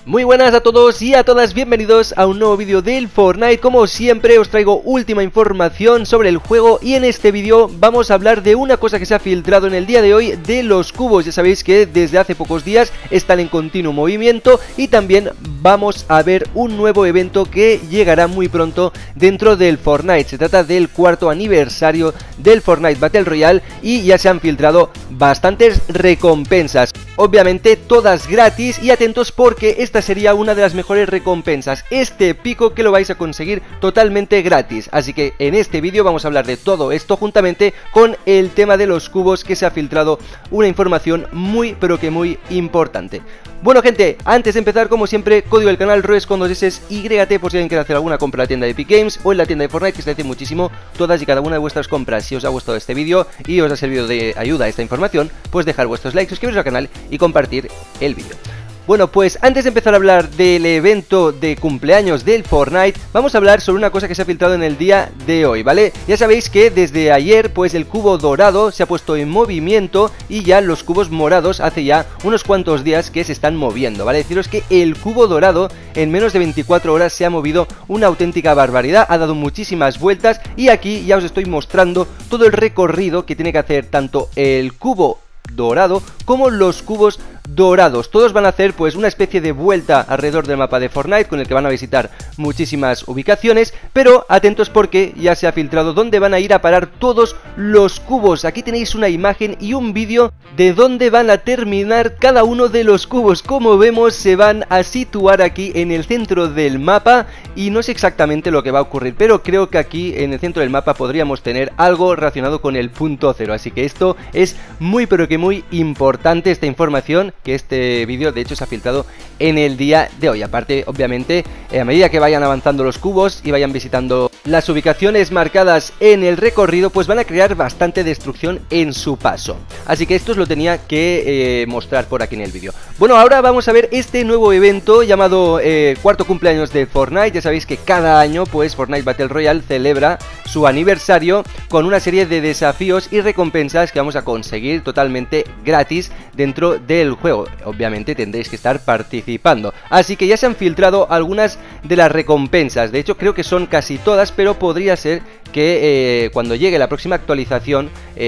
Muy buenas a todos y a todas, bienvenidos a un nuevo vídeo del Fortnite. Como siempre os traigo última información sobre el juego y en este vídeo vamos a hablar de una cosa que se ha filtrado en el día de hoy, de los cubos. Ya sabéis que desde hace pocos días están en continuo movimiento y también vamos a ver un nuevo evento que llegará muy pronto dentro del Fortnite. Se trata del cuarto aniversario del Fortnite Battle Royale y ya se han filtrado bastantes recompensas. Obviamente todas gratis y atentos porque esta sería una de las mejores recompensas, este pico que lo vais a conseguir totalmente gratis. Así que en este vídeo vamos a hablar de todo esto juntamente con el tema de los cubos, que se ha filtrado una información muy pero que muy importante. Bueno gente, antes de empezar como siempre, código del canal ROES con 2 S YT por si alguien quiere hacer alguna compra en la tienda de Epic Games o en la tienda de Fortnite, que se hace muchísimo todas y cada una de vuestras compras. Si os ha gustado este vídeo y os ha servido de ayuda esta información, pues dejar vuestros likes, suscribiros al canal y compartir el vídeo. Bueno, pues antes de empezar a hablar del evento de cumpleaños del Fortnite, vamos a hablar sobre una cosa que se ha filtrado en el día de hoy, ¿vale? Ya sabéis que desde ayer, pues el cubo dorado se ha puesto en movimiento y ya los cubos morados hace ya unos cuantos días que se están moviendo, ¿vale? Deciros que el cubo dorado en menos de 24 horas se ha movido una auténtica barbaridad, ha dado muchísimas vueltas y aquí ya os estoy mostrando todo el recorrido que tiene que hacer tanto el cubo dorado como los cubos dorados. Todos van a hacer pues una especie de vuelta alrededor del mapa de Fortnite con el que van a visitar muchísimas ubicaciones, pero atentos porque ya se ha filtrado dónde van a ir a parar todos los cubos. Aquí tenéis una imagen y un vídeo de dónde van a terminar cada uno de los cubos. Como vemos, se van a situar aquí en el centro del mapa y no sé exactamente lo que va a ocurrir, pero creo que aquí en el centro del mapa podríamos tener algo relacionado con el punto cero. Así que esto es muy pero que muy importante, esta información, que este vídeo de hecho se ha filtrado en el día de hoy. Aparte, obviamente, a medida que vayan avanzando los cubos y vayan visitando las ubicaciones marcadas en el recorrido, pues van a crear bastante destrucción en su paso. Así que esto os lo tenía que mostrar por aquí en el vídeo. Bueno, ahora vamos a ver este nuevo evento llamado cuarto cumpleaños de Fortnite. Ya sabéis que cada año pues Fortnite Battle Royale celebra su aniversario con una serie de desafíos y recompensas que vamos a conseguir totalmente gratis dentro del juego. Obviamente tendréis que estar participando. Así que ya se han filtrado algunas de las recompensas. De hecho creo que son casi todas, pero podría ser que cuando llegue la próxima actualización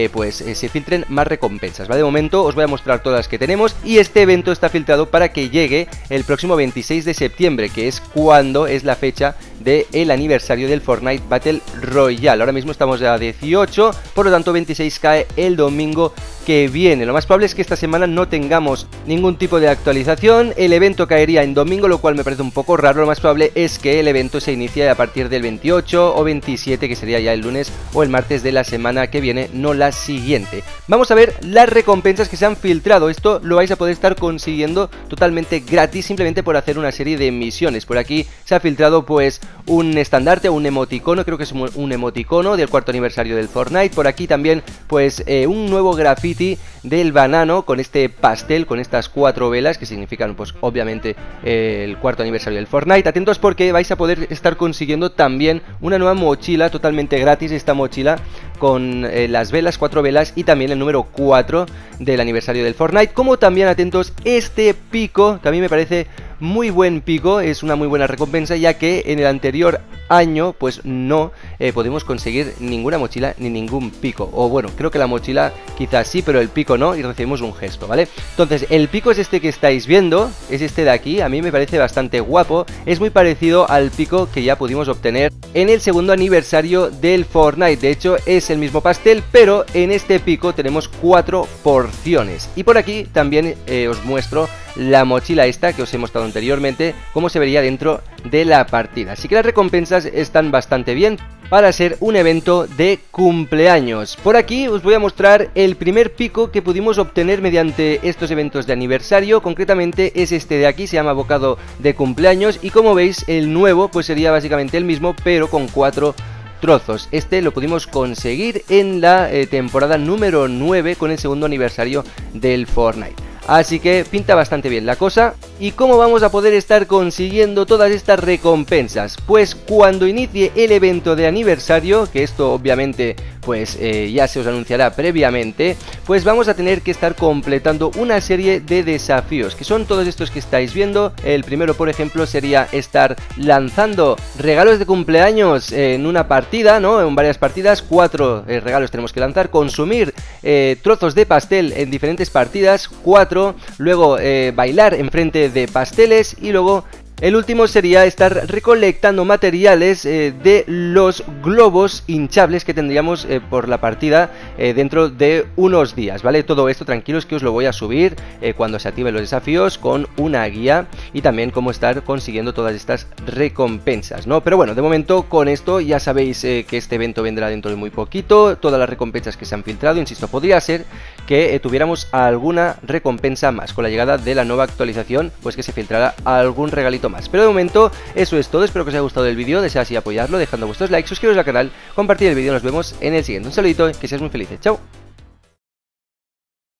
se filtren más recompensas, ¿vale? De momento os voy a mostrar todas las que tenemos y este evento está filtrado para que llegue el próximo 26 de septiembre, que es cuando es la fecha del aniversario del Fortnite Battle Royale. Ahora mismo estamos a 18, por lo tanto 26 cae el domingo que viene. Lo más probable es que esta semana no tengamos ningún tipo de actualización. El evento caería en domingo, lo cual me parece un poco raro. Lo más probable es que el evento se inicie a partir del 28 o 27, que sería ya el lunes o el martes de la semana que viene, no la siguiente. Vamos a ver las recompensas que se han filtrado. Esto lo vais a poder estar consiguiendo totalmente gratis simplemente por hacer una serie de misiones. Por aquí se ha filtrado pues un estandarte o un emoticono, creo que es un emoticono del cuarto aniversario del Fortnite. Por aquí también pues un nuevo graffiti del banano con este pastel, con estas 4 velas que significan pues obviamente el cuarto aniversario del Fortnite. Atentos porque vais a poder estar consiguiendo también una nueva mochila totalmente gratis, esta mochila con las velas, 4 velas y también el número 4 del aniversario del Fortnite. Como también atentos este pico, que a mí me parece muy buen pico, es una muy buena recompensa, ya que en el anterior año pues no podemos conseguir ninguna mochila ni ningún pico, o bueno, creo que la mochila quizás sí, pero el pico no, y recibimos un gesto, ¿vale? Entonces el pico es este que estáis viendo, es este de aquí. A mí me parece bastante guapo, es muy parecido al pico que ya pudimos obtener en el segundo aniversario del Fortnite. De hecho es el mismo pastel, pero en este pico tenemos 4 porciones. Y por aquí también os muestro la mochila esta que os he mostrado anteriormente, cómo se vería dentro de la partida. Así que las recompensas están bastante bien para ser un evento de cumpleaños. Por aquí os voy a mostrar el primer pico que pudimos obtener mediante estos eventos de aniversario. Concretamente es este de aquí, se llama bocado de cumpleaños, y como veis el nuevo pues sería básicamente el mismo pero con 4 trozos. Este lo pudimos conseguir en la temporada número 9 con el segundo aniversario del Fortnite. Así que pinta bastante bien la cosa. ¿Y cómo vamos a poder estar consiguiendo todas estas recompensas? Pues cuando inicie el evento de aniversario, que esto obviamente pues ya se os anunciará previamente, pues vamos a tener que estar completando una serie de desafíos, que son todos estos que estáis viendo. El primero, por ejemplo, sería estar lanzando regalos de cumpleaños en una partida, ¿no? En varias partidas, 4 regalos tenemos que lanzar, consumir trozos de pastel en diferentes partidas, 4, luego bailar enfrente de pasteles y luego el último sería estar recolectando materiales de los globos hinchables que tendríamos por la partida dentro de unos días, ¿vale? Todo esto tranquilos que os lo voy a subir cuando se activen los desafíos con una guía y también cómo estar consiguiendo todas estas recompensas, ¿no? Pero bueno, de momento con esto ya sabéis que este evento vendrá dentro de muy poquito, todas las recompensas que se han filtrado, insisto, podría ser que tuviéramos alguna recompensa más con la llegada de la nueva actualización, pues que se filtrará algún regalito más. Pero de momento eso es todo, espero que os haya gustado el vídeo, desead así apoyarlo, dejando vuestros likes, suscribiros al canal, compartir el vídeo, nos vemos en el siguiente. Un saludito, que seáis muy felices, chao.